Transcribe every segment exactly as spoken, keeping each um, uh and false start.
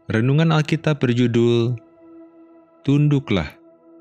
Renungan Alkitab berjudul Tunduklah.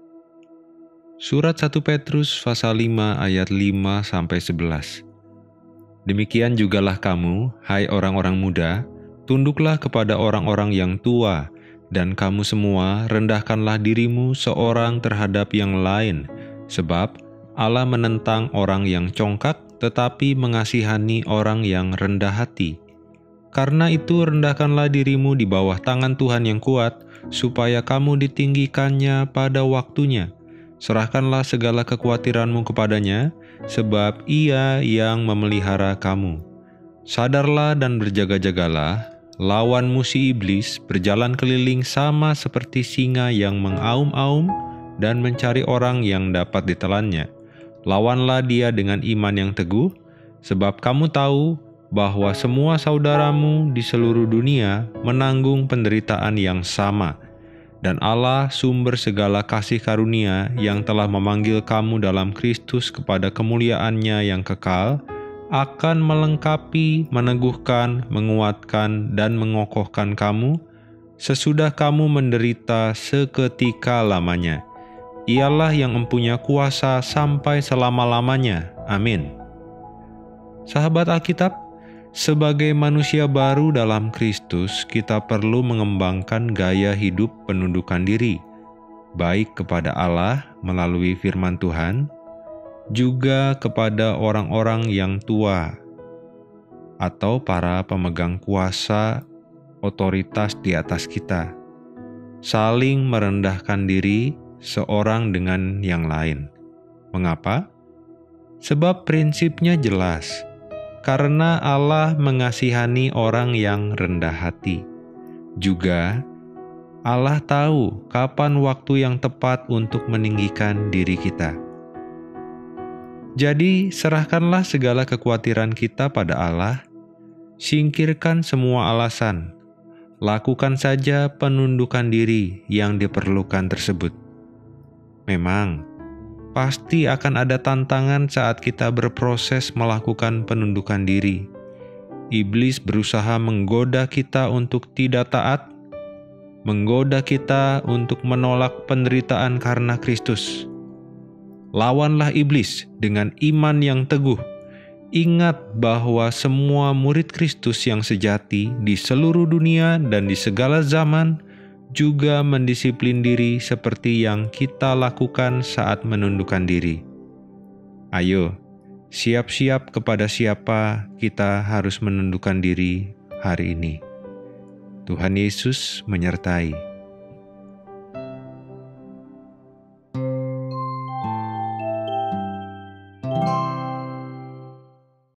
Surat satu Petrus pasal lima ayat lima sampai sebelas. Demikian jugalah kamu, hai orang-orang muda, tunduklah kepada orang-orang yang tua, dan kamu semua rendahkanlah dirimu seorang terhadap yang lain, sebab Allah menentang orang yang congkak, tetapi mengasihani orang yang rendah hati. Karena itu rendahkanlah dirimu di bawah tangan Tuhan yang kuat, supaya kamu ditinggikannya pada waktunya. Serahkanlah segala kekhawatiranmu kepadanya, sebab Ia yang memelihara kamu. Sadarlah dan berjaga-jagalah, lawan musuh iblis berjalan keliling sama seperti singa yang mengaum-aum dan mencari orang yang dapat ditelannya. Lawanlah dia dengan iman yang teguh, sebab kamu tahu bahwa semua saudaramu di seluruh dunia menanggung penderitaan yang sama, dan Allah sumber segala kasih karunia yang telah memanggil kamu dalam Kristus kepada kemuliaan-Nya yang kekal, akan melengkapi, meneguhkan, menguatkan, dan mengokohkan kamu sesudah kamu menderita seketika lamanya. Ialah yang mempunyai kuasa sampai selama-lamanya. Amin. Sahabat Alkitab, sebagai manusia baru dalam Kristus, kita perlu mengembangkan gaya hidup penundukan diri, baik kepada Allah melalui firman Tuhan, juga kepada orang-orang yang tua atau para pemegang kuasa otoritas di atas kita. Saling merendahkan diri seorang dengan yang lain. Mengapa? Sebab prinsipnya jelas. Karena Allah mengasihani orang yang rendah hati. Juga, Allah tahu kapan waktu yang tepat untuk meninggikan diri kita. Jadi, serahkanlah segala kekhawatiran kita pada Allah, singkirkan semua alasan, lakukan saja penundukan diri yang diperlukan tersebut. Memang, pasti akan ada tantangan saat kita berproses melakukan penundukan diri. Iblis berusaha menggoda kita untuk tidak taat, menggoda kita untuk menolak penderitaan karena Kristus. Lawanlah iblis dengan iman yang teguh. Ingat bahwa semua murid Kristus yang sejati di seluruh dunia dan di segala zaman juga mendisiplin diri seperti yang kita lakukan saat menundukkan diri. Ayo, siap-siap kepada siapa kita harus menundukkan diri hari ini. Tuhan Yesus menyertai.